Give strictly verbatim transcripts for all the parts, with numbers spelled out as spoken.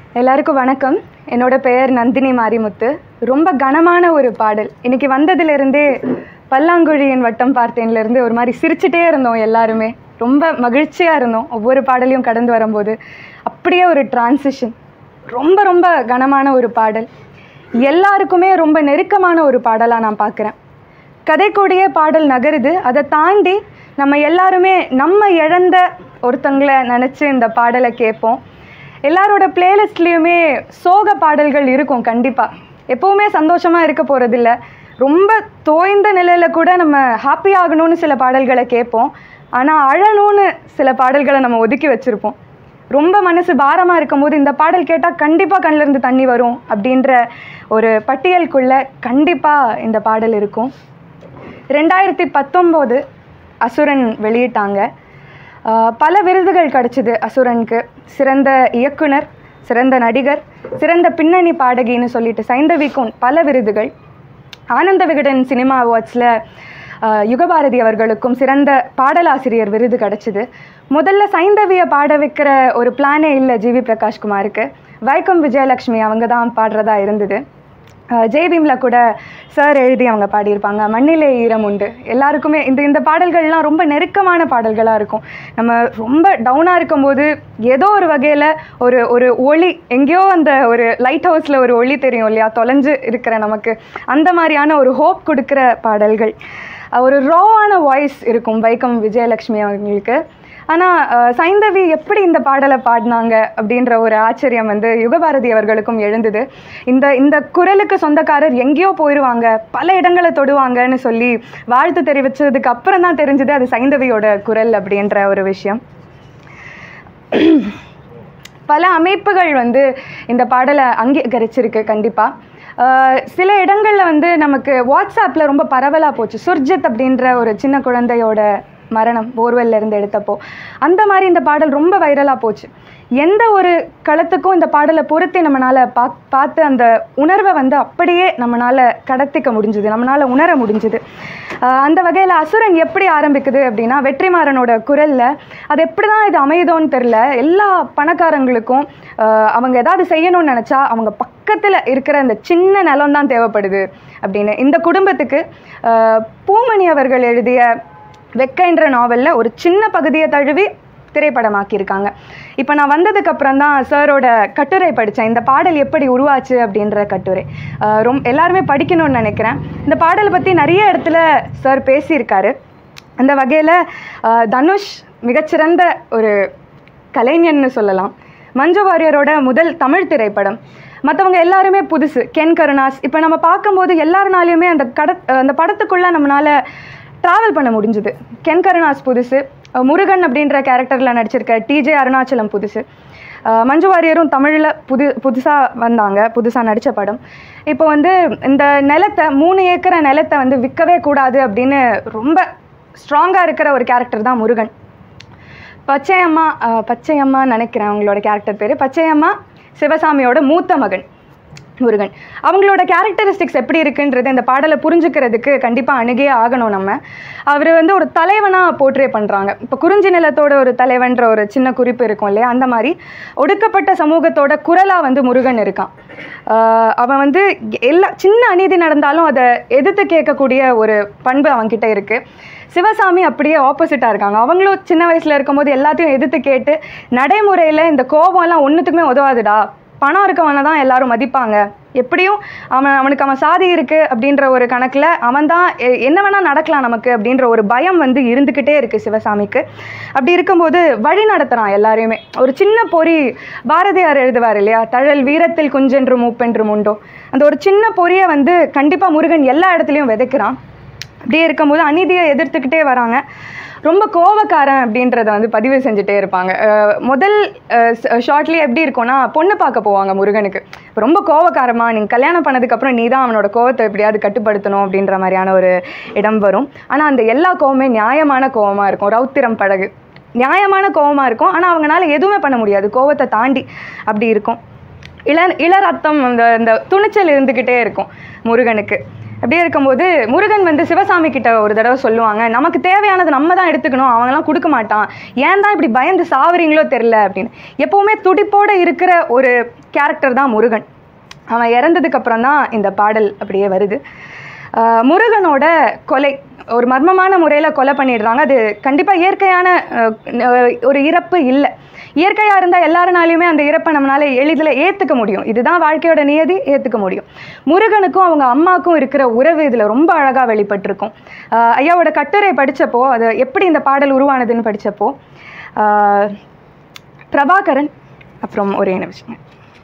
எல்லாருக்கும் வணக்கம். என்னோட பெயர் நந்தினி மாரிமுத்து. ரொம்ப கனமான ஒரு பாடல். இன்னைக்கு வந்ததிலிருந்தே பல்லாங்குழியின் வட்டம் பார்த்தேன்லேருந்து ஒரு மாதிரி சிரிச்சுட்டே இருந்தோம் எல்லாருமே. ரொம்ப மகிழ்ச்சியாக இருந்தோம் ஒவ்வொரு பாடலையும் கடந்து வரும்போது. அப்படியே ஒரு டிரான்சிஷன். ரொம்ப ரொம்ப கனமான ஒரு பாடல். எல்லாருக்குமே ரொம்ப நெருக்கமான ஒரு பாடலாக நான் பார்க்குறேன். கதைக்கூடிய பாடல் நகருது. அதை தாண்டி நம்ம எல்லாருமே நம்ம இழந்த ஒருத்தங்களை நினச்சி இந்த பாடலை கேட்போம். எல்லாரோட பிளேலிஸ்ட்லேயுமே சோக பாடல்கள் இருக்கும் கண்டிப்பாக. எப்போவுமே சந்தோஷமாக இருக்க போகிறதில்ல. ரொம்ப தோய்ந்த நிலையில் கூட நம்ம ஹாப்பி ஆகணும்னு சில பாடல்களை கேட்போம். ஆனால் அழணும்னு சில பாடல்களை நம்ம ஒதுக்கி வச்சுருப்போம். ரொம்ப மனசு பாரமாக இருக்கும்போது இந்த பாடல் கேட்டால் கண்டிப்பாக கண்ணிலேருந்து தண்ணி வரும் அப்படின்ற ஒரு பட்டியலுக்குள்ளே கண்டிப்பாக இந்த பாடல் இருக்கும். ரெண்டாயிரத்தி பத்தொம்போது அசுரன் வெளியிட்டாங்க. பல விருதுகள் கிடச்சிது அசுரனுக்கு. சிறந்த இயக்குனர், சிறந்த நடிகர், சிறந்த பின்னணி பாடகின்னு சொல்லிட்டு சைந்தவிக்கும் பல விருதுகள். ஆனந்த விகடன் சினிமா அவார்ட்ஸில் யுகபாரதி அவர்களுக்கும் சிறந்த பாடலாசிரியர் விருது கிடச்சிது. முதல்ல சைந்தவியை பாட வைக்கிற ஒரு பிளானே இல்லை ஜிவி பிரகாஷ்குமாருக்கு. வைக்கம் விஜயலக்ஷ்மி அவங்க தான் பாடுறதா இருந்தது. ஜெய்பீமில் கூட சார் எழுதி அவங்க பாடியிருப்பாங்க. மண்ணிலே ஈரம் உண்டு. எல்லாருக்குமே இந்த இந்த பாடல்கள்லாம் ரொம்ப நெருக்கமான பாடல்களாக இருக்கும். நம்ம ரொம்ப டவுனாக இருக்கும்போது ஏதோ ஒரு வகையில் ஒரு ஒரு ஒளி, எங்கேயோ அந்த ஒரு லைட் ஹவுஸில் ஒரு ஒளி தெரியும் இல்லையா, தொலைஞ்சு இருக்கிற நமக்கு. அந்த மாதிரியான ஒரு ஹோப் கொடுக்குற பாடல்கள். ஒரு ராவான வாய்ஸ் இருக்கும் வைக்கம் விஜயலக்ஷ்மி அவங்களுக்கு. ஆனால் சைந்தவி எப்படி இந்த பாடலை பாடினாங்க அப்படின்ற ஒரு ஆச்சரியம் வந்து யுகபாரதி அவர்களுக்கும் எழுந்தது. இந்த இந்த குரலுக்கு சொந்தக்காரர் எங்கேயோ போயிடுவாங்க, பல இடங்களை தொடுவாங்கன்னு சொல்லி வாழ்த்து தெரிவித்ததுக்கு அப்புறம் தான் தெரிஞ்சது அது சைந்தவியோட குரல் அப்படின்ற ஒரு விஷயம். பல அமைப்புகள் வந்து இந்த பாடலை அங்கீகரிச்சிருக்கு கண்டிப்பாக. சில இடங்களில் வந்து நமக்கு வாட்ஸ்அப்பில் ரொம்ப பரவலாக போச்சு. சுர்ஜித் அப்படின்ற ஒரு சின்ன குழந்தையோட மரணம் போர்வெல்ல இருந்து எடுத்தப்போ அந்த மாதிரி இந்த பாடல் ரொம்ப வைரலாக போச்சு. எந்த ஒரு களத்துக்கும் இந்த பாடலை பொருத்தி நம்மளால் பா பார்த்து அந்த உணர்வை வந்து அப்படியே நம்மளால் கடத்திக்க முடிஞ்சுது, நம்மளால் உணர முடிஞ்சுது. அந்த வகையில் அசுரன் எப்படி ஆரம்பிக்குது அப்படின்னா, வெற்றிமாறனோட குரலில் அது எப்படி தான் இது அமையுதோன்னு தெரில. எல்லா பணக்காரங்களுக்கும் அவங்க ஏதாவது செய்யணும்னு நினச்சா அவங்க பக்கத்தில் இருக்கிற அந்த சின்ன நிலம் தான் தேவைப்படுது அப்படின்னு. இந்த குடும்பத்துக்கு பூமணி அவர்கள் எழுதிய வெக்கைன்ற நாவலில் ஒரு சின்ன பகுதியை தழுவி திரைப்படமாக்கியிருக்காங்க. இப்போ நான் வந்ததுக்கப்புறம் தான் சாரோட கட்டுரை படித்தேன். இந்த பாடல் எப்படி உருவாச்சு அப்படின்ற கட்டுரை ரொம்ப எல்லாருமே படிக்கணும்னு நினைக்கிறேன். இந்த பாடலை பற்றி நிறைய இடத்துல சார் பேசியிருக்காரு. அந்த வகையில் தனுஷ் மிகச்சிறந்த ஒரு கலைஞன்னு சொல்லலாம். மஞ்சு வாரியரோட முதல் தமிழ் திரைப்படம். மற்றவங்க எல்லாருமே புதுசு. கென் கருணாஸ். இப்போ நம்ம பார்க்கும்போது எல்லாருனாலையுமே அந்த கட அந்த படத்துக்குள்ளே நம்மளால் ட்ராவல் பண்ண முடிஞ்சுது. கென் கருணாஸ் புதுசு, முருகன் அப்படின்ற கேரக்டரில் நடிச்சிருக்க டிஜே அருணாச்சலம் புதுசு, மஞ்சு வாரியரும் தமிழில் புது புதுசாக வந்தாங்க, புதுசாக நடித்த படம். இப்போ வந்து இந்த நிலத்தை, மூணு ஏக்கரை நிலத்தை வந்து விற்கவே கூடாது அப்படின்னு ரொம்ப ஸ்ட்ராங்காக இருக்கிற ஒரு கேரக்டர் தான் முருகன். பச்சையம்மா பச்சையம்மா நினைக்கிறேன் அவங்களோட கேரக்டர் பேர். பச்சையம்மா சிவசாமியோட மூத்த மகன் முருகன். அவங்களோட கேரக்டரிஸ்டிக்ஸ் எப்படி இருக்குன்றது இந்த பாடலை புரிஞ்சுக்கிறதுக்கு கண்டிப்பாக அணுகே ஆகணும் நம்ம. அவர் வந்து ஒரு தலைவனாக போர்ட்ரே பண்ணுறாங்க. இப்போ குறிஞ்சி நிலத்தோட ஒரு தலைவன்ற ஒரு சின்ன குறிப்பு இருக்கும் இல்லையா, அந்த மாதிரி ஒடுக்கப்பட்ட சமூகத்தோட குரலாக வந்து முருகன் இருக்கான். அவன் வந்து எல்லா சின்ன அநீதி நடந்தாலும் அதை எதிர்த்து கேட்கக்கூடிய ஒரு பண்பு அவன்கிட்ட இருக்குது. சிவசாமி அப்படியே ஆப்போசிட்டாக இருக்காங்க. அவங்களும் சின்ன வயசில் இருக்கும்போது எல்லாத்தையும் எதிர்த்து கேட்டு நடைமுறையில் இந்த கோபம்லாம் ஒன்றுத்துக்குமே உதவாதுடா, பணம் இருக்கவனை தான் எல்லாரும் மதிப்பாங்க, எப்படியும் அவன் அவனுக்கு அவன் சாதி இருக்குது அப்படின்ற ஒரு கணக்கில் அவன் தான் என்ன வேணால் நடக்கலாம் நமக்கு அப்படின்ற ஒரு பயம் வந்து இருந்துக்கிட்டே இருக்குது சிவசாமிக்கு. அப்படி இருக்கும்போது வழி நடத்துகிறான் எல்லாரையுமே. ஒரு சின்ன பொறி பாரதியார் எழுதுவார் இல்லையா, தழல் வீரத்தில் குஞ்சென்று மூப்பென்று உண்டோ, அந்த ஒரு சின்ன பொறியை வந்து கண்டிப்பாக முருகன் எல்லா இடத்துலையும் விதைக்கிறான். அப்படியே இருக்கும்போது அநீதியை எதிர்த்துக்கிட்டே வராங்க. ரொம்ப கோவக்காரன் அப்படின்றத வந்து பதிவு செஞ்சுட்டே இருப்பாங்க. முதல் ஷார்ட்லேயே எப்படி இருக்கும்னா, பொண்ணு பார்க்க போவாங்க முருகனுக்கு. ரொம்ப கோவக்காரமாக, நீங்கள் கல்யாணம் பண்ணதுக்கப்புறம் நீ தான் அவனோட கோவத்தை எப்படியாவது கட்டுப்படுத்தணும் அப்படின்ற மாதிரியான ஒரு இடம் வரும். ஆனால் அந்த எல்லா கோவமே நியாயமான கோவமாக இருக்கும். ரௌத்திரம் படகு நியாயமான கோவமாக இருக்கும். ஆனால் அவங்களால எதுவுமே பண்ண முடியாது, கோவத்தை தாண்டி அப்படி இருக்கும். இள இளரத்தம் அந்த அந்த துணிச்சல் இருந்துக்கிட்டே இருக்கும் முருகனுக்கு. அப்படியே இருக்கும்போது முருகன் வந்து சிவசாமி கிட்ட ஒரு தடவை சொல்லுவாங்க, நமக்கு தேவையானது நம்ம தான் எடுத்துக்கணும், அவங்கெல்லாம் கொடுக்க மாட்டான், ஏன் தான் இப்படி பயந்து சாவறீங்களோ தெரில அப்படின்னு. எப்போவுமே துடிப்போடு இருக்கிற ஒரு கேரக்டர் தான் முருகன். அவன் இறந்ததுக்கு அப்புறம் தான் இந்த பாடல் அப்படியே வருது. முருகனோட கொலை ஒரு மர்மமான முறையில் கொலை பண்ணிடுறாங்க. அது கண்டிப்பாக இயற்கையான ஒரு இறப்பு இல்லை. இயற்கையாக இருந்தால் எல்லாருனாலையுமே அந்த இறப்பை நம்மளால் எளிதில் ஏற்றுக்க முடியும். இதுதான் வாழ்க்கையோட நியதி, ஏற்றுக்க முடியும். முருகனுக்கும் அவங்க அம்மாவுக்கும் இருக்கிற உறவு இதில் ரொம்ப அழகாக வெளிப்பட்டிருக்கும். ஐயாவோட கட்டுரை படித்தப்போ, அது எப்படி இந்த பாடல் உருவானதுன்னு படித்தப்போ, பிரபாகரன் அப்புறம் ஒரே நிமிஷம்,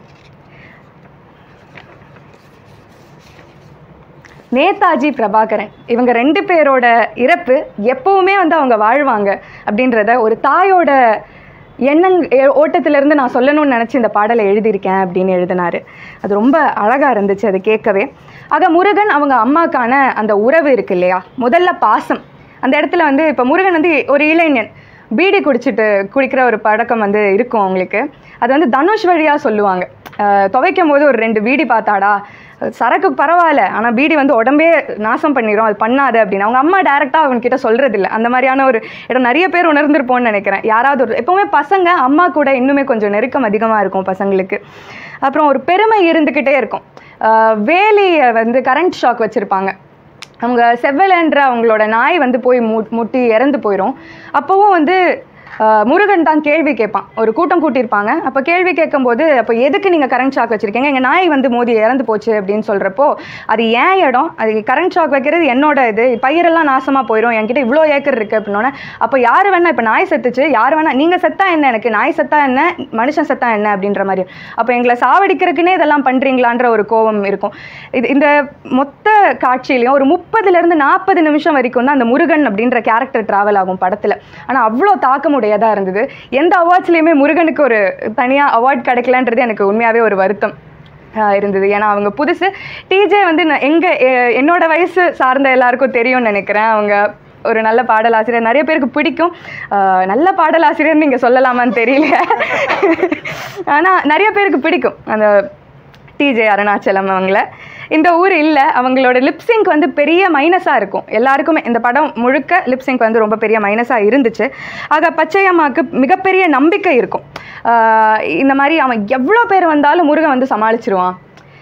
நேதாஜி பிரபாகரன், இவங்க ரெண்டு பேரோட இறப்பு எப்பவுமே வந்து அவங்க வாழ்வாங்க அப்படின்றத ஒரு தாயோட எண்ணங் ஓட்டத்திலேருந்து நான் சொல்லணும்னு நினச்சி இந்த பாடலை எழுதியிருக்கேன் அப்படின்னு எழுதினார். அது ரொம்ப அழகாக இருந்துச்சு அது கேட்கவே. ஆக முருகன் அவங்க அம்மாக்கான அந்த உறவு இருக்கு இல்லையா, முதல்ல பாசம். அந்த இடத்துல வந்து இப்போ முருகன் வந்து ஒரு இளைஞன், பீடி குடிச்சிட்டு குடிக்கிற ஒரு பழக்கம் வந்து இருக்கும் அவங்களுக்கு. அது வந்து தனுஷ் வழியாக சொல்லுவாங்க, துவைக்கும் போது ஒரு ரெண்டு பீடி பார்த்தாடா, சரக்கு பரவாயில்ல, ஆனால் பீடி வந்து உடம்பே நாசம் பண்ணிடும், அது பண்ணாது அப்படின்னு அவங்க அம்மா டேரெக்டாக அவங்ககிட்ட சொல்கிறதில்ல. அந்த மாதிரியான ஒரு இடம் நிறைய பேர் உணர்ந்துருப்போன்னு நினைக்கிறேன். யாராவது ஒரு எப்போவுமே பசங்க அம்மா கூட இன்னுமே கொஞ்சம் நெருக்கம் அதிகமாக இருக்கும் பசங்களுக்கு. அப்புறம் ஒரு பெருமை இருந்துக்கிட்டே இருக்கும். வேலியை வந்து கரண்ட் ஷாக் வச்சுருப்பாங்க. அவங்க செவ்வலைன்ற அவங்களோட நாய் வந்து போய் மூ முட்டி இறந்து போயிடும். அப்போவும் வந்து முருகன் தான் கேள்வி கேட்பான். ஒரு கூட்டம் கூட்டியிருப்பாங்க. அப்போ கேள்வி கேட்கும்போது, அப்போ எதுக்கு நீங்கள் கரண்ட் ஷாக் வச்சுருக்கீங்க, எங்கள் நாய் வந்து மோதி இறந்து போச்சு அப்படின்னு சொல்கிறப்போ, அது ஏன் இடம், அது கரண்ட் ஷாக் வைக்கிறது என்னோட இது, பயிரெல்லாம் நாசமாக போயிடும், என்கிட்ட இவ்வளோ ஏக்கர் இருக்குது அப்படின்னோடனே, அப்போ யார் வேணா, இப்போ நாய் செத்துச்சு, யார் வேணா, நீங்கள் செத்தா என்ன, எனக்கு நாய் செத்தா என்ன, மனுஷன் செத்தா என்ன அப்படின்ற மாதிரி. அப்போ எங்களை சாவடிக்கிறதுக்குன்னே இதெல்லாம் பண்ணுறீங்களான்ற ஒரு கோபம் இருக்கும். இது இந்த மொத்த காட்சியிலையும் ஒரு முப்பதுலேருந்து நாற்பது நிமிஷம் வரைக்கும் தான் அந்த முருகன் அப்படின்ற கேரக்டர் ட்ராவல் ஆகும் படத்தில். ஆனால் அவ்வளோ தாக்க முடியாது தான் இருந்தது. எந்த அவார்ட்ஸ்லையுமே முருகனுக்கு ஒரு தனியாக அவார்ட் கிடைக்கலன்றது எனக்கு உண்மையாகவே ஒரு வருத்தம் இருந்தது. ஏன்னா அவங்க புதுசு. டிஜே வந்து எங்கே என்னோட வயசு சார்ந்த எல்லாருக்கும் தெரியும்னு நினைக்கிறேன். அவங்க ஒரு நல்ல பாடலாசிரியர், நிறைய பேருக்கு பிடிக்கும். நல்ல பாடலாசிரியர் நீங்கள் சொல்லலாமான்னு தெரியல, ஆனால் நிறைய பேருக்கு பிடிக்கும் அந்த டிஜே அருணாச்சலம் அவங்கள. இந்த ஊர் இல்லை, அவங்களோட லிப்சிங்க் வந்து பெரிய மைனஸாக இருக்கும் எல்லாருக்குமே. இந்த படம் முழுக்க லிப்சிங்க் வந்து ரொம்ப பெரிய மைனஸாக இருந்துச்சு. ஆக பச்சையம்மாவுக்கு மிகப்பெரிய நம்பிக்கை இருக்கும். இந்த மாதிரி அவன் எவ்வளோ பேர் வந்தாலும் முருகன் வந்து சமாளிச்சிருவான்.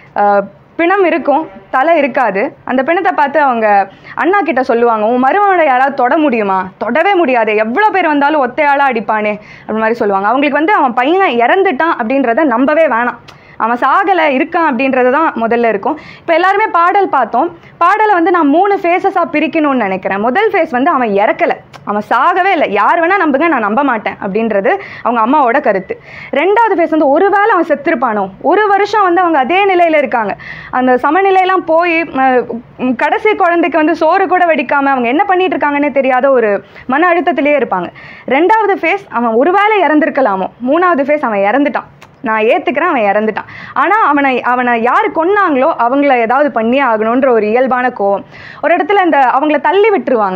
பிணம் இருக்கும், தலை இருக்காது. அந்த பிணத்தை பார்த்து அவங்க அண்ணா கிட்ட சொல்லுவாங்க, உன் மருமகளை யாராவது தொட முடியுமா, தொடவே முடியாது, எவ்வளோ பேர் வந்தாலும் ஒத்தையாளாக அடிப்பானே அப்படி மாதிரி சொல்லுவாங்க. அவங்களுக்கு வந்து அவன் பையன் இறந்துட்டான் அப்படின்றத நம்பவே வேணாம், அவன் சாகலை இருக்கான் அப்படின்றது தான் முதல்ல இருக்கும். இப்போ எல்லாருமே பாடல் பார்த்தோம். பாடலை வந்து நான் மூணு ஃபேஸஸாக பிரிக்கணும்னு நினைக்கிறேன். முதல் ஃபேஸ் வந்து அவன் இறக்கலை, அவன் சாகவே இல்லை, யார் வேணால் நம்புங்க, நான் நம்ப மாட்டேன் அப்படின்றது அவங்க அம்மாவோட கருத்து. ரெண்டாவது ஃபேஸ் வந்து ஒருவேளை அவன் செத்துருப்பானோ, ஒரு வருஷம் வந்து அவங்க அதே நிலையில் இருக்காங்க, அந்த சமநிலையெல்லாம் போய் கடைசி குழந்தைக்கு வந்து சோறு கூட வெடிக்காமல் அவங்க என்ன பண்ணிட்டு இருக்காங்கன்னே தெரியாத ஒரு மன அழுத்தத்திலே இருப்பாங்க. ரெண்டாவது ஃபேஸ் அவன் ஒருவேளை இறந்துருக்கலாமோ. மூணாவது ஃபேஸ் அவன் இறந்துட்டான், நான் ஏற்றுக்கிறேன், அவன் இறந்துட்டான். ஆனால் அவனை அவனை யார் கொன்னாங்களோ அவங்கள ஏதாவது பண்ணியே ஆகணுன்ற ஒரு இயல்பான கோவம். ஒரு இடத்துல இந்த அவங்கள தள்ளி விட்டுருவாங்க.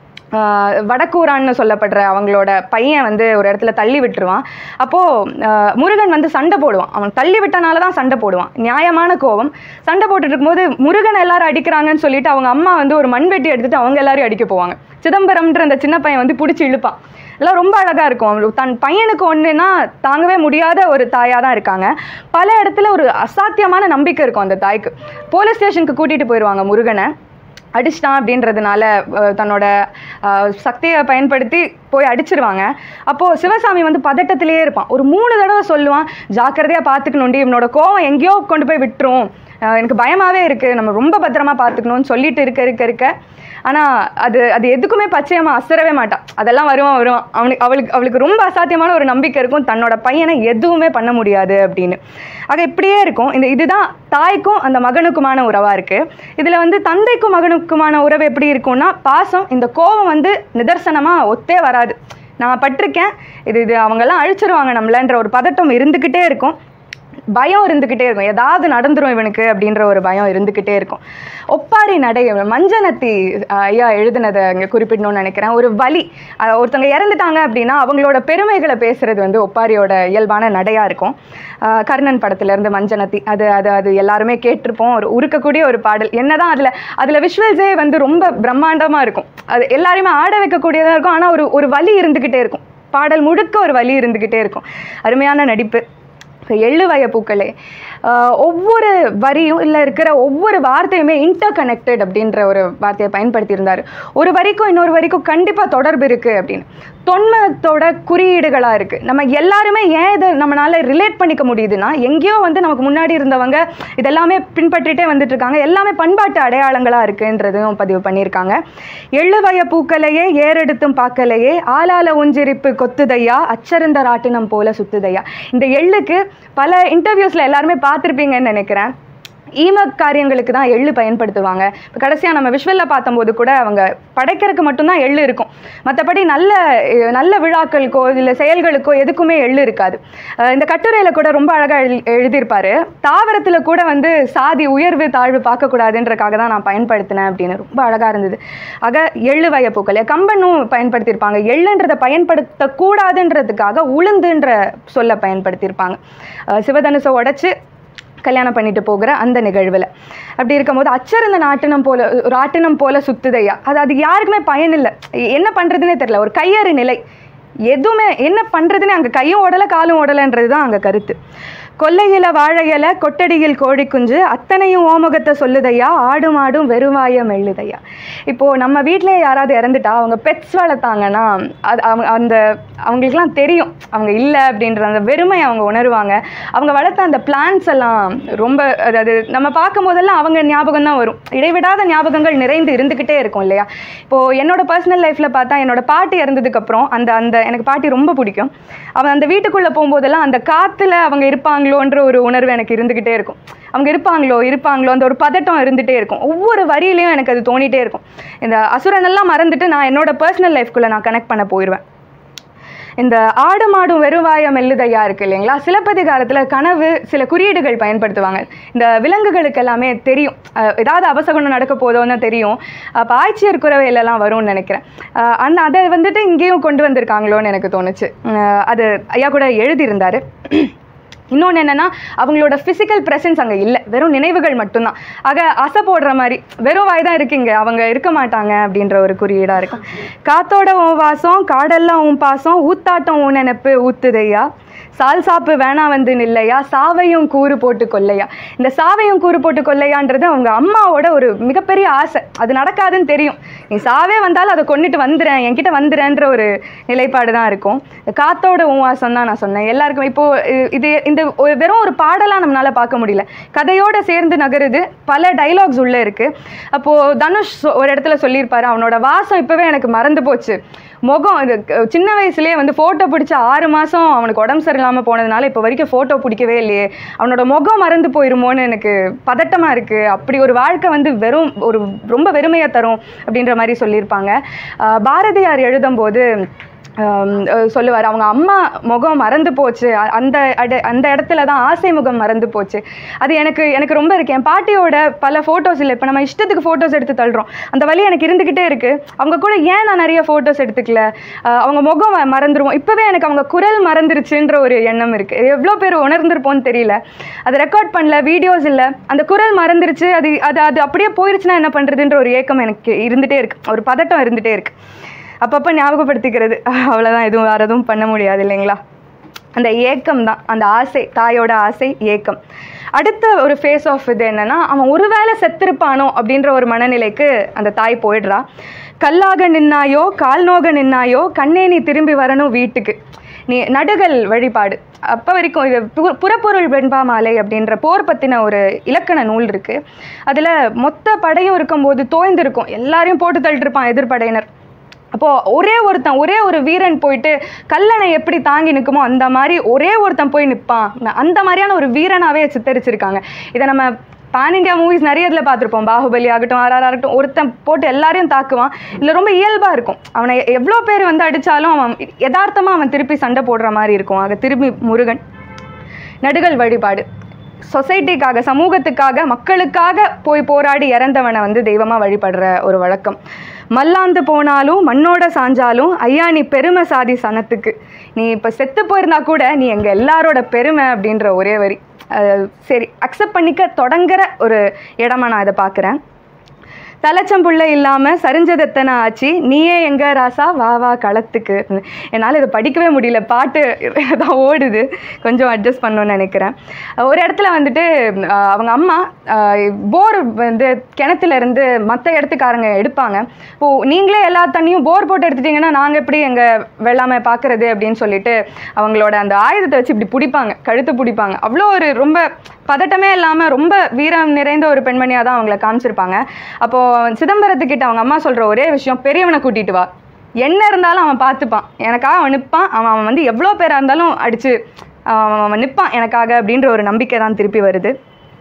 வடக்கூரான்னு சொல்லப்படுற அவங்களோட பையன் வந்து ஒரு இடத்துல தள்ளி விட்டுருவான். அப்போது முருகன் வந்து சண்டை போடுவான். அவன் தள்ளி விட்டனால தான் சண்டை போடுவான், நியாயமான கோவம். சண்டை போட்டுட்டு இருக்கும்போது முருகன் எல்லாரும் அடிக்கிறாங்கன்னு சொல்லிட்டு அவங்க அம்மா வந்து ஒரு மண்வெட்டி எடுத்துகிட்டு அவங்க எல்லாரையும் அடிக்க போவாங்க. சிதம்பரம்ன்ற அந்த சின்ன பையன் வந்து பிடிச்சி இழுப்பான். எல்லாம் ரொம்ப அழகாக இருக்கும். அவங்களுக்கு தன் பையனுக்கு ஒன்றுனா தாங்கவே முடியாத ஒரு தாயாக தான் இருக்காங்க. பல இடத்துல ஒரு அசாத்தியமான நம்பிக்கை இருக்கும் அந்த தாய்க்கு. போலீஸ் ஸ்டேஷனுக்கு கூட்டிகிட்டு போயிடுவாங்க முருகனை, அடிச்சிட்டான் அப்படின்றதுனால தன்னோட சக்தியை பயன்படுத்தி போய் அடிச்சிருவாங்க. அப்போது சிவசாமி வந்து பதட்டத்திலே இருப்பான். ஒரு மூணு தடவை சொல்லுவான், ஜாக்கிரதையாக பார்த்துக்கணுண்டி, இவனோட கோவம் எங்கேயோ கொண்டு போய் விட்டுரும், எனக்கு பயமாகவே இருக்குது, நம்ம ரொம்ப பத்திரமா பார்த்துக்கணும்னு சொல்லிட்டு இருக்க இருக்க இருக்க ஆனால் அது அது எதுக்குமே பச்சையம்மா அசரவே மாட்டான். அதெல்லாம் வருவான் வருவான் அவனுக்கு அவளுக்கு அவளுக்கு ரொம்ப அசாத்தியமான ஒரு நம்பிக்கை இருக்கும், தன்னோட பையனை எதுவுமே பண்ண முடியாது அப்படின்னு. ஆக இப்படியே இருக்கும். இந்த இதுதான் தாய்க்கும் அந்த மகனுக்குமான உறவாக இருக்குது. இதில் வந்து தந்தைக்கும் மகனுக்குமான உறவு எப்படி இருக்கும்னா, பாசம், இந்த கோபம் வந்து நிதர்சனமாக ஒத்தே வராது. நான் பட்டிருக்கேன், இது இது அவங்கெல்லாம் அழிச்சிருவாங்க நம்மளன்ற ஒரு பதட்டம் இருந்துக்கிட்டே இருக்கும். பயம் இருந்துக்கிட்டே இருக்கும், ஏதாவது நடந்துரும் இவனுக்கு அப்படின்ற ஒரு பயம் இருந்துக்கிட்டே இருக்கும். ஒப்பாரி நடை மஞ்சனத்தி ஐயா எழுதுனதை இங்கே குறிப்பிடணும்னு நினைக்கிறேன். ஒரு வலி, ஒருத்தவங்க இறந்துட்டாங்க அப்படின்னா அவங்களோட பெருமைகளை பேசுறது வந்து ஒப்பாரியோட இயல்பான நடையாக இருக்கும். கர்ணன் படத்துலேருந்து மஞ்சனத்தி, அது அது அது எல்லாருமே கேட்டிருப்போம். ஒரு உருக்கக்கூடிய ஒரு பாடல். என்னதான் அதில் அதில் விஷுவல்ஸே வந்து ரொம்ப பிரம்மாண்டமாக இருக்கும், அது எல்லாருமே ஆட வைக்கக்கூடியதாக இருக்கும். ஆனால் ஒரு ஒரு வலி இருந்துக்கிட்டே இருக்கும், பாடல் முழுக்க ஒரு வலி இருந்துக்கிட்டே இருக்கும். அருமையான நடிப்பு. எள்ளு வய பூக்களே, ஒவ்வொரு வரியும் இல்லை இருக்கிற ஒவ்வொரு வார்த்தையுமே இன்டர் கனெக்டட் அப்படின்ற ஒரு வார்த்தையை பயன்படுத்தியிருந்தார். ஒரு வரிக்கும் இன்னொரு வரிக்கும் கண்டிப்பாக தொடர்பு இருக்குது அப்படின்னு. தொன்மத்தோட குறியீடுகளாக இருக்குது. நம்ம எல்லாருமே ஏன் இதை நம்மளால் ரிலேட் பண்ணிக்க முடியுதுன்னா, எங்கேயோ வந்து நமக்கு முன்னாடி இருந்தவங்க இதெல்லாமே பின்பற்றிட்டே வந்துட்டு இருக்காங்க, எல்லாமே பண்பாட்டு அடையாளங்களாக இருக்குன்றதும் பதிவு பண்ணியிருக்காங்க. எள்ளு வய பூக்களையே ஏறெடுத்தும் பார்க்கலையே, ஆளால உஞ்சிரிப்பு கொத்துதையா, அச்சருந்த ராட்டினம் போல சுத்துதையா. இந்த எள்ளுக்கு பல இன்டர்வியூஸில் எல்லாருமே பார்த்துருப்பீங்கன்னு நினைக்கிறேன். ஈம காரியங்களுக்கு தான் எள்ளு பயன்படுத்துவாங்க. இப்போ கடைசியாக நம்ம விஷுவலில் பார்த்தம்போது கூட அவங்க படைக்கிறதுக்கு மட்டும்தான் எள்ளு இருக்கும், மற்றபடி நல்ல நல்ல விழாக்களுக்கோ இல்லை செயல்களுக்கோ எதுக்குமே எள்ளு இருக்காது. இந்த கட்டுரையில் கூட ரொம்ப அழகாக எழு எழுதியிருப்பார் தாவரத்தில் கூட வந்து சாதி உயர்வு தாழ்வு பார்க்கக்கூடாதுன்றக்காக தான் நான் பயன்படுத்தினேன் அப்படின்னு. ரொம்ப அழகாக இருந்தது. ஆக எள்ளு வய பூக்கள் கம்பனும் பயன்படுத்தியிருப்பாங்க. எள்ளுன்றதை பயன்படுத்தக்கூடாதுன்றதுக்காக உளுந்துன்ற சொல்ல பயன்படுத்தியிருப்பாங்க. சிவதனுசை உடைச்சு கல்யாணம் பண்ணிட்டு போகிற அந்த நிகழ்வில். அப்படி இருக்கும்போது அச்சருந்த நாட்டினம் போல ராட்டினம் போல சுத்துதையா, அது அது யாருக்குமே பயனில்லை, என்ன பண்ணுறதுனே தெரியல, ஒரு கையறு நிலை, எதுவுமே என்ன பண்ணுறதுன்னு அங்கே கையும் ஓடலை காலும் ஓடலைன்றது தான் அங்கே கருத்து. கொல்லையில வாழையில கொட்டடியில் கோழி குஞ்சு அத்தனையும் ஓமுகத்தை சொல்லுதையா, ஆடு மாடும் வெறுவாயம் எழுதையா. இப்போது நம்ம வீட்டிலே யாராவது இறந்துட்டா அவங்க பெட்ஸ் வளர்த்தாங்கன்னா அது அவங்க அந்த அவங்களுக்குலாம் தெரியும் அவங்க இல்லை அப்படின்ற அந்த வெறுமை அவங்க உணருவாங்க. அவங்க வளர்த்த அந்த பிளான்ஸ் எல்லாம் ரொம்ப அதாவது நம்ம பார்க்கும் போதெல்லாம் அவங்க ஞாபகம் தான் வரும், இடைவிடாத ஞாபகங்கள் நிறைந்து இருந்துக்கிட்டே இருக்கும் இல்லையா. இப்போது என்னோட பர்சனல் லைஃப்பில் பார்த்தா என்னோட பாட்டி இறந்ததுக்கப்புறம் அந்த அந்த எனக்கு பாட்டி ரொம்ப பிடிக்கும். அவன் அந்த வீட்டுக்குள்ளே போகும்போதெல்லாம் அந்த காற்றுல அவங்க இருப்பாங்களோன்ற ஒரு உணர்வு எனக்கு இருந்துக்கிட்டே இருக்கும். அவங்க இருப்பாங்களோ இருப்பாங்களோ அந்த ஒரு பதட்டம் இருந்துகிட்டே இருக்கும். ஒவ்வொரு வரியிலையும் எனக்கு அது தோணிகிட்டே இருக்கும். இந்த அசுரன் எல்லாம் மறந்துட்டு நான் என்னோட பர்சனல் லைஃப்குள்ளே நான் கனெக்ட் பண்ண போயிடுவேன். இந்த ஆடு மாடும் வெறுவாயம் எழுதையா இருக்குது இல்லைங்களா, சிலப்பதிகாரத்தில் கனவு சில குறியீடுகள் பயன்படுத்துவாங்க. இந்த விலங்குகளுக்கு எல்லாமே தெரியும் ஏதாவது அபசகுணம் நடக்க போதோன்னு தெரியும். அப்போ ஆட்சியர் குறவையிலலாம் வரும்னு நினைக்கிறேன். அந்த அதை வந்துட்டு இங்கேயும் கொண்டு வந்திருக்காங்களோன்னு எனக்கு தோணுச்சு. அது ஐயா கூட எழுதியிருந்தார். இன்னொன்று என்னென்னா அவங்களோட ஃபிசிக்கல் ப்ரெசன்ஸ் அங்கே இல்லை, வெறும் நினைவுகள் மட்டும்தான். ஆக அசை போடுற மாதிரி வெறும் வாய் தான் இருக்குங்க, அவங்க இருக்க மாட்டாங்க அப்படின்ற ஒரு குறியீடாக இருக்கும். காத்தோட உன் வாசம் காடெல்லாம் உன் பாசம் ஊத்தாட்டம் உன் நினைப்பு ஊத்துதையா, சால் சாப்பு வேணா வந்து நில்லையா, சாவையும் கூறு போட்டு கொல்லையா. இந்த சாவையும் கூறு போட்டு கொல்லையான்றது அவங்க அம்மாவோட ஒரு மிகப்பெரிய ஆசை. அது நடக்காதுன்னு தெரியும், நீ சாவே வந்தாலும் அதை கொண்டுட்டு வந்துடுறேன் என்கிட்ட வந்துடுறேன்ற ஒரு நிலைப்பாடு தான் இருக்கும். காத்தோட உன்வாசம் தான் நான் சொன்னேன். எல்லாருக்கும் இப்போது இது இந்த ஒரு வெறும் ஒரு பாடலாக நம்மளால் பார்க்க முடியல, கதையோடு சேர்ந்து நகருது, பல டைலாக்ஸ் உள்ளே இருக்குது. அப்போது தனுஷ் ஒரு இடத்துல சொல்லியிருப்பாரு, அவனோட வாசம் இப்போவே எனக்கு மறந்து போச்சு, முகம் இது சின்ன வயசுலேயே வந்து ஃபோட்டோ பிடிச்ச ஆறு மாதம் அவனுக்கு உடம்பு சரியில்லாமல் போனதுனால இப்போ வரைக்கும் ஃபோட்டோ பிடிக்கவே இல்லையே, அவனோட முகம் மறந்து போயிருமோன்னு எனக்கு பதட்டமாக இருக்குது, அப்படி ஒரு வாழ்க்கை வந்து வெறும் ஒரு ரொம்ப வெறுமையை தரும் அப்படின்ற மாதிரி சொல்லியிருப்பாங்க. பாரதியார் எழுதும்போது சொல்லுவார், அவங்க அம்மா முகம் மறந்து போச்சு, அந்த அட அந்த இடத்துல தான் ஆசை முகம் மறந்து போச்சு. அது எனக்கு எனக்கு ரொம்ப இருக்குது. என் பாட்டியோட பல ஃபோட்டோஸ் இல்லை, இப்போ நம்ம இஷ்டத்துக்கு ஃபோட்டோஸ் எடுத்து தள்ளுறோம், அந்த வழி எனக்கு இருந்துக்கிட்டே இருக்குது. அவங்க கூட ஏன் நான் நிறைய ஃபோட்டோஸ் எடுத்துக்கல, அவங்க முகம் மறந்துடுவோம், இப்போவே எனக்கு அவங்க குரல் மறந்துருச்சுன்ற ஒரு எண்ணம் இருக்குது. எவ்வளோ பேர் உணர்ந்துருப்போன்னு தெரியல, அதை ரெக்கார்ட் பண்ணல, வீடியோஸ் இல்லை, அந்த குரல் மறந்துருச்சு, அது அது அது அப்படியே போயிடுச்சுன்னா என்ன பண்ணுறதுன்ற ஒரு ஏக்கம் எனக்கு இருந்துகிட்டே இருக்குது, ஒரு பதட்டம் இருந்துகிட்டே இருக்குது. அப்பப்போ ஞாபகப்படுத்திக்கிறது, அவ்வளோதான், எதுவும் வேறு எதுவும் பண்ண முடியாது இல்லைங்களா. அந்த ஏக்கம் தான், அந்த ஆசை, தாயோட ஆசை ஏக்கம். அடுத்த ஒரு ஃபேஸ் ஆஃப் இது என்னென்னா, அவன் ஒரு வேளை செத்திருப்பானோ அப்படின்ற ஒரு மனநிலைக்கு அந்த தாய் போயிடுறா. கல்லாக நின்னாயோ கால் நோக நின்னாயோ கண்ணே நீ திரும்பி வரணும் வீட்டுக்கு, நீ நடுகள் வழிபாடு. அப்போ வரைக்கும் இது புறப்பொருள் வெண்பா மாலை அப்படின்ற போர் பற்றின ஒரு இலக்கண நூல் இருக்குது. அதில் மொத்த படையும் இருக்கும்போது தோய்ந்திருக்கும், எல்லாரையும் போட்டு தள்ளிட்டுருப்பான் எதிர்படையினர். அப்போது ஒரே ஒருத்தன் ஒரே ஒரு வீரன் போயிட்டு கல்லணை எப்படி தாங்கி நிற்குமோ அந்த மாதிரி ஒரே ஒருத்தன் போய் நிற்பான், அந்த மாதிரியான ஒரு வீரனாகவே சித்தரிச்சிருக்காங்க. இதை நம்ம பேன் இண்டியா மூவிஸ் நிறைய இதில் பார்த்துருப்போம், பாகுபலி ஆகட்டும் ஆர்ஆர் ஆகட்டும், ஒருத்தன் போட்டு எல்லாரையும் தாக்குவான். இதில் ரொம்ப இயல்பாக இருக்கும், அவனை எவ்வளோ பேர் வந்து அடித்தாலும் அவன் யதார்த்தமாக அவன் திருப்பி சண்டை போடுற மாதிரி இருக்கும். ஆக திரும்பி முருகன் நடுகள் வழிபாடு, சொசைட்டிக்காக, சமூகத்துக்காக, மக்களுக்காக போய் போராடி இறந்தவனை வந்து தெய்வமாக வழிபடுற ஒரு வழக்கம். மல்லாந்து போனாலும் மண்ணோட சாஞ்சாலும் ஐயா நீ பெருமை சாதி சனத்துக்கு, நீ இப்போ செத்து போயிருந்தா கூட நீ எங்கள் எல்லாரோட பெருமை அப்படின்ற ஒரே வரி சரி அக்செப்ட் பண்ணிக்க தொடங்குற ஒரு இடமா நான் இதை பார்க்குறேன். தலைச்சம்புள்ள இல்லாமல் சரிஞ்சதெத்தனை ஆச்சு, நீயே எங்க ராசா வா வா களத்துக்கு. என்னால் இதை படிக்கவே முடியல, பாட்டு தான் ஓடுது, கொஞ்சம் அட்ஜஸ்ட் பண்ணணும்னு நினைக்கிறேன். ஒரு இடத்துல வந்துட்டு அவங்க அம்மா போர் வந்து கிணத்துல இருந்து மற்ற இடத்துக்காரங்க எடுப்பாங்க. இப்போது நீங்களே எல்லா தண்ணியும் போர் போட்டு எடுத்துட்டிங்கன்னா நாங்கள் எப்படி எங்கள் வெள்ளாமை பார்க்குறது அப்படின்னு சொல்லிட்டு அவங்களோட அந்த ஆயுதத்தை வச்சு இப்படி பிடிப்பாங்க, கழுத்து பிடிப்பாங்க. அவ்வளோ ஒரு ரொம்ப பதட்டமே இல்லாமல் ரொம்ப வீரம் நிறைந்த ஒரு பெண்மணியாக தான் அவங்கள காமிச்சிருப்பாங்க. அப்போது சிதம்பரத்துக்கிட்ட அவங்க அம்மா சொல்கிற ஒரே விஷயம், பெரியவனை கூட்டிகிட்டு வா, என்ன இருந்தாலும் அவன் பார்த்துப்பான், எனக்காக அவன் நிற்பான், அவன் அவன் வந்து எவ்வளோ பேராக இருந்தாலும் அடித்து அவன் அவன் நிற்பான் எனக்காக அப்படின்ற ஒரு நம்பிக்கை தான் திருப்பி வருது.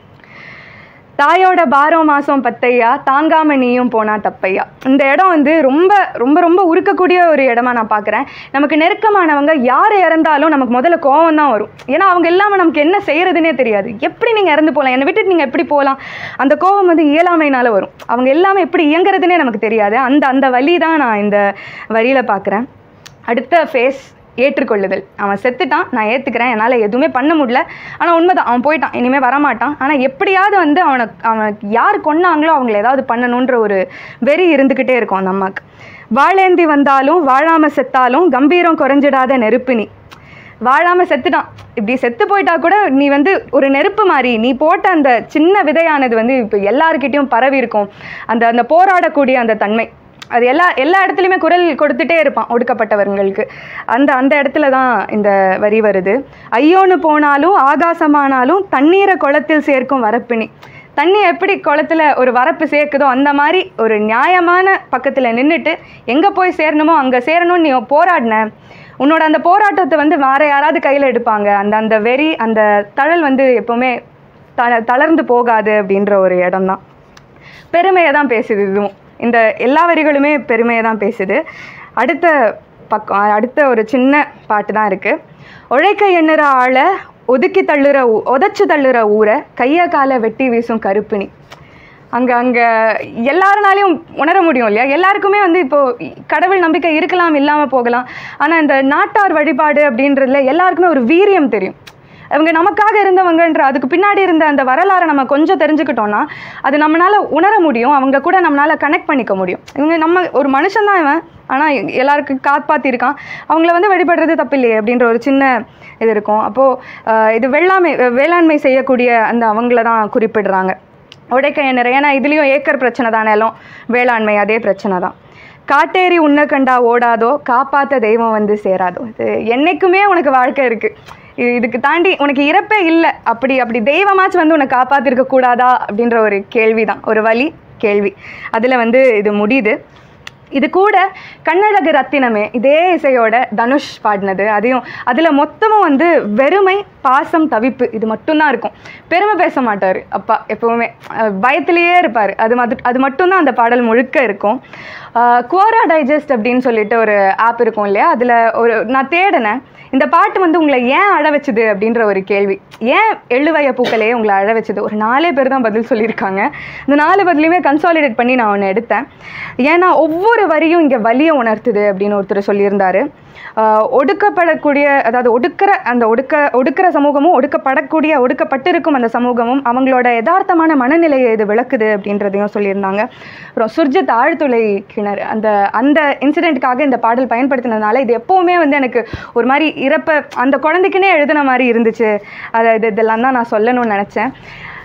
தாயோட பாரம் மாதம் பத்தையா, தாங்காம நீயும் போனா தப்பையா. இந்த இடம் வந்து ரொம்ப ரொம்ப ரொம்ப உருக்கக்கூடிய ஒரு இடமா நான் பார்க்குறேன். நமக்கு நெருக்கமானவங்க யார் இறந்தாலும் நமக்கு முதல்ல கோவம் தான் வரும். ஏன்னா அவங்க இல்லாமல் நமக்கு என்ன செய்கிறதுனே தெரியாது. எப்படி நீங்கள் இறந்து போகலாம், என்னை விட்டுட்டு நீங்கள் எப்படி போகலாம், அந்த கோவம் வந்து இயலாமையினால் வரும். அவங்க எல்லாமே எப்படி இயங்குறதுனே நமக்கு தெரியாது. அந்த அந்த வழி தான் நான் இந்த வரியில் பார்க்குறேன். அடுத்த ஃபேஸ் ஏற்றுக்கொள்ளுதல். அவன் செத்துட்டான், நான் ஏற்றுக்கிறேன், என்னால் எதுவுமே பண்ண முடியல, ஆனால் உண்மைதான் அவன் போயிட்டான், இனிமேல் வரமாட்டான். ஆனால் எப்படியாவது வந்து அவனை அவனுக்கு யார் கொன்னாங்களோ அவங்கள ஏதாவது பண்ணணுன்ற ஒரு வெறி இருந்துக்கிட்டே இருக்கும் அந்த அம்மாவுக்கு. வாழேந்தி வந்தாலும் வாழாமல் செத்தாலும் கம்பீரம் குறைஞ்சிடாத நெருப்பு நீ. வாழாமல் செத்துட்டான், இப்படி செத்து போயிட்டா கூட நீ வந்து ஒரு நெருப்பு மாதிரி, நீ போட்ட அந்த சின்ன விதையானது வந்து இப்போ எல்லாருக்கிட்டையும் பரவி இருக்கும். அந்த அந்த போராடக்கூடிய அந்த தன்மை அது எல்லா எல்லா இடத்துலையுமே குரல் கொடுத்துட்டே இருப்பான் ஒடுக்கப்பட்டவர்களுக்கு. அந்த அந்த இடத்துல தான் இந்த வரி வருது. ஐயோன்னு போனாலும் ஆகாசமானாலும் தண்ணீரை குளத்தில் சேர்க்கும் வரப்பினி. தண்ணி எப்படி குளத்தில் ஒரு வரப்பு சேர்க்குதோ அந்த மாதிரி ஒரு நியாயமான பக்கத்தில் நின்றுட்டு எங்கே போய் சேரணுமோ அங்கே சேரணும்னு நீ போராடின, உன்னோட அந்த போராட்டத்தை வந்து வேறு யாராவது கையில் எடுப்பாங்க. அந்த அந்த வெறி, அந்த தழல் வந்து எப்போவுமே த தளர்ந்து போகாது அப்படின்ற ஒரு இடம் தான். பெருமையை தான் பேசுது இதுவும். இந்த எல்லா வரிகளுமே பெருமையை தான் பேசுது. அடுத்த பக்கம் அடுத்த ஒரு சின்ன பாட்டு தான் இருக்குது. உழைக்க எண்ணுற ஆளை ஒதுக்கி தள்ளுற ஊ உதச்சி தள்ளுற ஊரை கையை காலை வெட்டி வீசும் கருப்பினி. அங்கே அங்கே எல்லாருனாலையும் உணர முடியும் இல்லையா? எல்லாருக்குமே வந்து இப்போது கடவுள் நம்பிக்கை இருக்கலாம், இல்லாமல் போகலாம். ஆனால் இந்த நாட்டார் வழிபாடு அப்படின்றதுல எல்லாருக்குமே ஒரு வீரியம் தெரியும். அவங்க நமக்காக இருந்தவங்கன்ற அதுக்கு பின்னாடி இருந்த அந்த வரலாறை நம்ம கொஞ்சம் தெரிஞ்சுக்கிட்டோன்னா அது நம்மளால் உணர முடியும், அவங்க கூட நம்மளால் கனெக்ட் பண்ணிக்க முடியும். இவங்க நம்ம ஒரு மனுஷன்தான் இவன், ஆனால் எல்லாருக்கும் காப்பாற்றிருக்கான், அவங்கள வந்து வழிபடுறது தப்பு இல்லையே அப்படின்ற ஒரு சின்ன இது இருக்கும். அப்போது இது வெள்ளாமை வேளாண்மை செய்யக்கூடிய அந்த அவங்கள தான் குறிப்பிடுறாங்க. உடைக்க எண்ணற, ஏன்னா இதுலேயும் ஏக்கர் பிரச்சனை தானே, எல்லாம் வேளாண்மை அதே பிரச்சனை தான். காட்டேரி உன்னை கண்டா ஓடாதோ, காப்பாற்ற தெய்வம் வந்து சேராதோ. இது என்றைக்குமே உனக்கு வாழ்க்கை இருக்குது, இதுக்கு தாண்டி உனக்கு இறப்பே இல்லை, அப்படி அப்படி தெய்வமாச்சு வந்து உன்னை காப்பாற்றிருக்க கூடாதா அப்படின்ற ஒரு கேள்வி தான், ஒரு வழி கேள்வி. அதில் வந்து இது முடியுது. இது கூட கண்ணழகு ரத்தினமே இதே இசையோட தனுஷ் பாடினது, அதையும் அதில் மொத்தமும் வந்து வெறுமை, பாசம், தவிப்பு இது மட்டும்தான் இருக்கும். பெருமை பேச மாட்டார் அப்பா, எப்போவுமே பயத்திலேயே இருப்பார். அது மது அது மட்டும்தான் அந்த பாடல் முழுக்க இருக்கும். குவாரா டைஜஸ்ட் அப்படின்னு சொல்லிட்டு ஒரு ஆப் இருக்கும் இல்லையா, அதில் ஒரு நான் தேடினேன், இந்த பாட்டு வந்து உங்களை ஏன் அழ வச்சுது அப்படின்ற ஒரு கேள்வி. ஏன் எள்ளுவய பூக்களையே உங்களை அழ வச்சுது? ஒரு நாலே பேர் தான் பதில் சொல்லியிருக்காங்க. இந்த நாலு பதிலையுமே கன்சாலிடேட் பண்ணி நான் ஒன்று எடுத்தேன். ஏன்னா ஒவ்வொரு வரியும் இங்கே வலியை உணர்த்துது அப்படின்னு ஒருத்தர் சொல்லியிருந்தார். ஒடுக்கப்படக்கூடிய, அதாவது ஒடுக்கிற அந்த ஒடுக்க ஒடுக்கிற சமூகமும் ஒடுக்கப்படக்கூடிய ஒடுக்கப்பட்டிருக்கும் அந்த சமூகமும் அவங்களோட யதார்த்தமான மனநிலையை இது விளக்குது அப்படின்றதையும் சொல்லியிருந்தாங்க. அப்புறம் சுர்ஜித் ஆழ்துளை கிணறு, அந்த அந்த இன்சிடெண்ட்டுக்காக இந்த பாடல் பயன்படுத்தினதுனால இது எப்போவுமே வந்து எனக்கு ஒரு மாதிரி இறப்ப அந்த குழந்தைக்குன்னே எழுதின மாதிரி இருந்துச்சு. அதை இது இதெல்லாம் தான் நான் சொல்லணும்னு நினச்சேன்.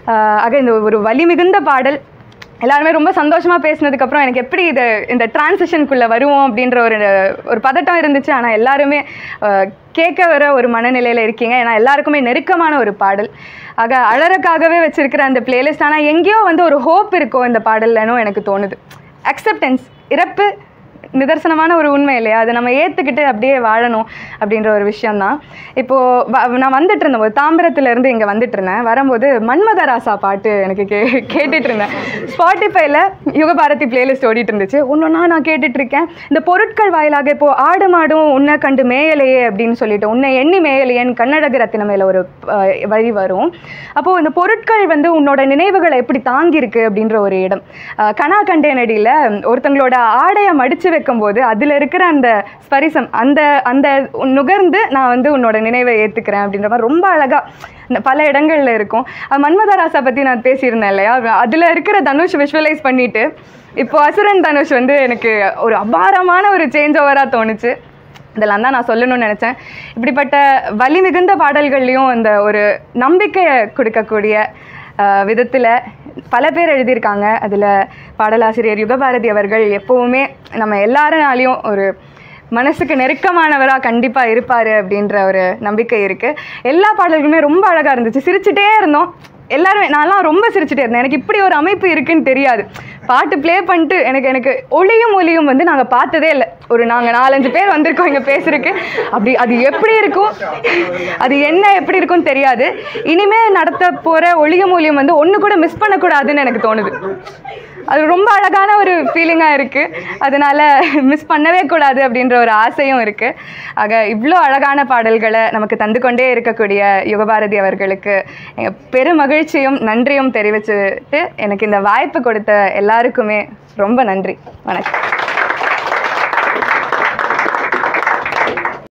ஆக இந்த ஒரு வலி மிகுந்த பாடல், எல்லாருமே ரொம்ப சந்தோஷமாக பேசினதுக்கப்புறம் எனக்கு எப்படி இது இந்த டிரான்சிஷனுக்குள்ளே வருவோம் அப்படின்ற ஒரு ஒரு பதட்டம் இருந்துச்சு. ஆனால் எல்லாருமே கேட்க வர ஒரு மனநிலையில் இருக்கீங்க, ஏன்னா எல்லாருக்குமே நெருக்கமான ஒரு பாடல். ஆக அழறக்காகவே வச்சுருக்கிற அந்த பிளேலிஸ்ட், ஆனால் எங்கேயோ வந்து ஒரு ஹோப் இருக்கும் இந்த பாடல்லனும் எனக்கு தோணுது. அக்செப்டன்ஸ், இறப்பு நிதர்சனமான ஒரு உண்மை இல்லையா? அதை நம்ம ஏற்றுக்கிட்டு அப்படியே வாழணும் அப்படின்ற ஒரு விஷயம்தான். இப்போது நான் வந்துட்டு இருந்தேன், ஒரு தாம்பரத்துலேருந்து இங்கே வந்துட்டு இருந்தேன். வரும்போது மன்மதராசா பாட்டு எனக்கு கே கேட்டுட்டு இருந்தேன். ஸ்பாட்டிஃபைல யுகபாரதி பிளேலிஸ்ட் ஓடிட்டு இருந்துச்சு. ஒன்றொன்னா நான் கேட்டுட்ருக்கேன். இந்த பொருட்கள் வாயிலாக இப்போது ஆடு மாடும் உன்னை கண்டு மேயலையே அப்படின்னு சொல்லிட்டு, உன்னை எண்ணி மேயலையேன்னு கண்ணழகு ரத்தினமேல ஒரு வரி வரும். அப்போது இந்த பொருட்கள் வந்து உன்னோட நினைவுகளை எப்படி தாங்கியிருக்கு அப்படின்ற ஒரு இடம். கனா கண்டேனடியில் ஒருத்தங்களோட ஆடையை மடித்து வைக்கும்போது அதில் இருக்கிற அந்த ஸ்பரிசம், அந்த அந்த நுகர்ந்து நான் வந்து உன்னோட நினைவை ஏற்றுக்கிறேன் அப்படின்ற மாதிரி ரொம்ப அழகாக பல இடங்களில் இருக்கும். மன்மதராசா பற்றி நான் பேசியிருந்தேன் இல்லையா? அதில் இருக்கிற தனுஷ் விஷுவலைஸ் பண்ணிவிட்டு இப்போ அசுரன் தனுஷ் வந்து எனக்கு ஒரு அபாரமான ஒரு சேஞ்ச் ஓவராக தோணுச்சு. இதெல்லாம் தான் நான் சொல்லணும்னு நினச்சேன். இப்படிப்பட்ட வலி மிகுந்த பாடல்கள்லையும் அந்த ஒரு நம்பிக்கையை கொடுக்கக்கூடிய விதத்தில் பல பேர் எழுதியிருக்காங்க. அதில் பாடலாசிரியர் யுகபாரதி அவர்கள் எப்போவுமே நம்ம எல்லாருனாலையும் ஒரு மனசுக்கு நெருக்கமானவராக கண்டிப்பாக இருப்பார் அப்படின்ற ஒரு நம்பிக்கை இருக்குது. எல்லா பாடல்களுமே ரொம்ப அழகாக இருந்துச்சு. சிரிச்சுட்டே இருந்தோம் எல்லாருமே. நான்லாம் ரொம்ப சிரிச்சுட்டே இருந்தேன். எனக்கு இப்படி ஒரு அமைப்பு இருக்குன்னு தெரியாது. பாட்டு ப்ளே பண்ணிட்டு எனக்கு எனக்கு ஒளியும் ஒலியும் வந்து நாங்கள் பார்த்ததே இல்லை. ஒரு நாங்கள் நாலஞ்சு பேர் வந்திருக்கோம் இங்கே பேசுறதுக்கு. அப்படி அது எப்படி இருக்கும், அது என்ன எப்படி இருக்கும்னு தெரியாது. இனிமேல் நடத்த போகிற ஒளியும் ஒலியும் வந்து ஒன்று கூட மிஸ் பண்ணக்கூடாதுன்னு எனக்கு தோணுது. அது ரொம்ப அழகான ஒரு ஃபீலிங்காக இருக்குது. அதனால் மிஸ் பண்ணவே கூடாது அப்படின்ற ஒரு ஆசையும் இருக்குது. ஆக இவ்வளோ அழகான பாடல்களை நமக்கு தந்து கொண்டே இருக்கக்கூடிய யுகபாரதி அவர்களுக்கு பெரும் மகிழ்ச்சியும் நன்றியும் தெரிவிச்சுட்டு எனக்கு இந்த வாய்ப்பு கொடுத்த எல்லாருக்குமே ரொம்ப நன்றி. வணக்கம்.